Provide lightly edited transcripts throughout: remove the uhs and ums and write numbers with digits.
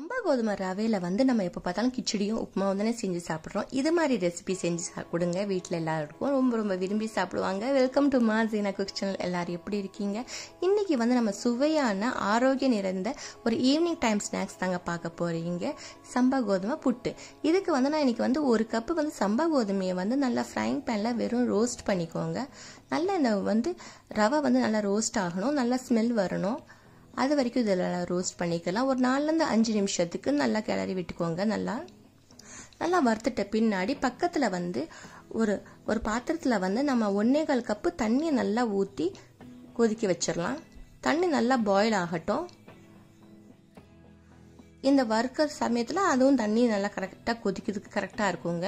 சம்பா கோதுமை ரவையில நம்ம எப்போ பார்த்தாலும் கிச்சடியும் உப்புமாவும் தானே செஞ்சு சாப்பிட்றோம். இது மாதிரி ரெசிபி செஞ்சு கொடுங்க, வீட்டில் எல்லாருக்கும் ரொம்ப ரொம்ப விரும்பி சாப்பிடுவாங்க. வெல்கம் டு மா ஜீனா குக் சேனல். எல்லாரும் எப்படி இருக்கீங்க? இன்னைக்கு நம்ம சுவையான ஆரோக்கியம் நிறைந்த ஒரு ஈவினிங் டைம் ஸ்நாக்ஸ் தாங்க பார்க்க போறீங்க. சம்பா கோதுமை புட்டு. இதுக்கு நான் இன்னைக்கு ஒரு கப்பு சம்பா கோதுமையை நல்லா ஃப்ரைங் பேனில் வெறும் ரோஸ்ட் பண்ணிக்கோங்க. நல்லா இந்த ரவை நல்லா ரோஸ்ட் ஆகணும், நல்லா ஸ்மெல் வரணும். அது வரைக்கும் இதில் ரோஸ்ட் பண்ணிக்கலாம். ஒரு 4 to 5 நிமிஷத்துக்கு நல்லா கிளறி விட்டுக்கோங்க. நல்லா வறுத்துட்ட பின்னாடி பக்கத்தில் ஒரு பாத்திரத்தில் நம்ம 1.25 கப்பு தண்ணியை நல்லா ஊற்றி கொதிக்க வச்சிடலாம். தண்ணி நல்லா பாயில் ஆகட்டும். இந்த வறுக்கிற சமயத்தில் அதுவும் தண்ணி நல்லா கரெக்டாக கொதிக்கிறதுக்கு கரெக்டாக இருக்குங்க.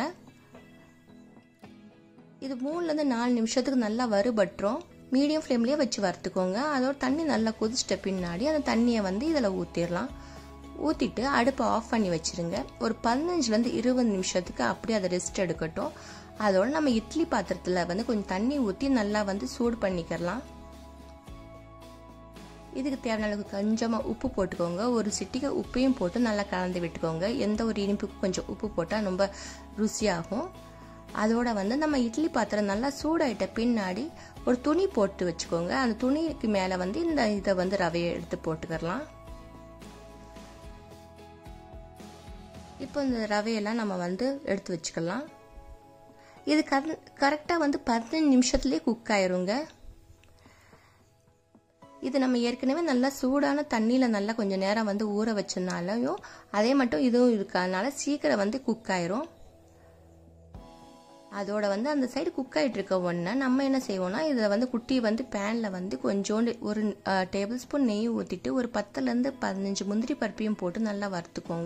இது 3 to 4 நிமிஷத்துக்கு நல்லா வறுபட்டுரும். மீடியம் ஃப்ளேம்லேயே வச்சு வறுத்துக்கோங்க. அதோட தண்ணி நல்லா கொதிச்சிட்ட பின்னாடி அந்த தண்ணியை இதில் ஊற்றிடலாம். ஊற்றிட்டு அடுப்பை ஆஃப் பண்ணி வச்சுருங்க. ஒரு 15 to 20 நிமிஷத்துக்கு அப்படியே அதை ரெஸ்ட் எடுக்கட்டும். அதோட நம்ம இட்லி பாத்திரத்தில் கொஞ்சம் தண்ணி ஊற்றி நல்லா சூடு பண்ணிக்கலாம். இதுக்கு தேவையான அளவுக்கு கொஞ்சமாக உப்பு போட்டுக்கோங்க. ஒரு சிட்டிகை உப்பையும் போட்டு நல்லா கலந்து விட்டுக்கோங்க. எந்த ஒரு இனிப்புக்கும் கொஞ்சம் உப்பு போட்டால் ரொம்ப ருசியாகும். அதோட நம்ம இட்லி பாத்திரம் நல்லா சூடாயிட்ட பின்னாடி ஒரு துணி போட்டு வச்சுக்கோங்க. அந்த துணிக்கு மேலே இந்த இதை ரவையை எடுத்து போட்டுக்கலாம். இப்போ இந்த ரவையெல்லாம் நம்ம எடுத்து வச்சுக்கலாம். இது கரெக்டாக 15 நிமிஷத்துலேயே குக் ஆயிருங்க. இது நம்ம ஏற்கனவே நல்லா சூடான தண்ணியில் நல்லா கொஞ்சம் நேரம் ஊற வச்சனாலையும் அதே மட்டும் இதுவும் இருக்கனால சீக்கிரம் குக் ஆயிரும். அதோட அந்த சைடு குக் ஆகிட்டு இருக்க உடனே நம்ம என்ன செய்வோம்னா இதில் குட்டி பேனில் கொஞ்சோண்டு ஒரு டேபிள் ஸ்பூன் நெய் ஊற்றிட்டு ஒரு 10 to 15 முந்திரி பருப்பையும் போட்டு நல்லா வறுத்துக்கோங்க.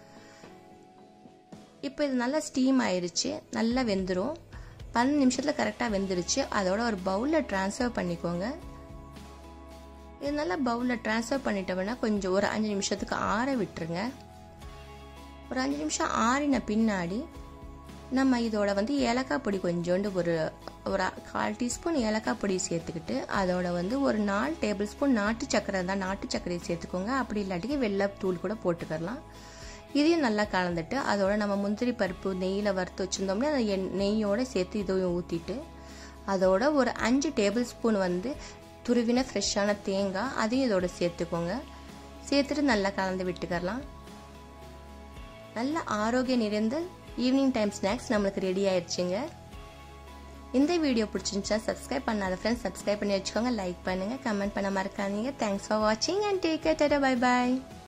இப்போ இது நல்லா ஸ்டீம் ஆயிடுச்சு, நல்லா வெந்துடும். 15 நிமிஷத்தில் கரெக்டாக வெந்துருச்சு. அதோட ஒரு பவுலில் ட்ரான்ஸ்ஃபர் பண்ணிக்கோங்க. இது நல்லா பவுலில் ட்ரான்ஸ்ஃபர் பண்ணிட்டோம்னா கொஞ்சம் ஒரு 5 நிமிஷத்துக்கு ஆற விட்டுருங்க. ஒரு 5 நிமிஷம் ஆறின பின்னாடி நம்ம இதோட ஏலக்காய் பொடி கொஞ்சோண்டு ஒரு 1/4 டீஸ்பூன் ஏலக்காய் பொடி சேர்த்துக்கிட்டு அதோட ஒரு 4 டேபிள் ஸ்பூன் நாட்டு சக்கரை தான், நாட்டு சர்க்கரையை சேர்த்துக்கோங்க. அப்படி இல்லாட்டிக்கு வெள்ளைத்தூள் கூட போட்டுக்கலாம். இதையும் நல்லா கலந்துட்டு அதோட நம்ம முந்திரி பருப்பு நெய்யில் வறுத்து வச்சுருந்தோம்னா அந்த நெய்யோடு சேர்த்து இதையும் ஊற்றிட்டு அதோட ஒரு 5 டேபிள் ஸ்பூன் துருவின ஃப்ரெஷ்ஷான தேங்காய் அதையும் இதோட சேர்த்துக்கோங்க. சேர்த்துட்டு நல்லா கலந்து விட்டுக்கலாம். நல்ல ஆரோக்கியம் நிறைந்த ஈவினிங் டைம் ஸ்நாக்ஸ் நம்மளுக்கு ரெடி ஆயிடுச்சுங்க. இந்த வீடியோ பிடிச்சிருந்துச்சா சப்ஸ்கிரைப் பண்ணாத ஃப்ரெண்ட்ஸ் சப்ஸ்கிரைப் பண்ணி வச்சுக்கோங்க. லைக் பண்ணுங்க, கமெண்ட் பண்ண மறக்காதீங்க. தேங்க்ஸ் ஃபார் வாட்சிங் and take care. Tata, bye bye.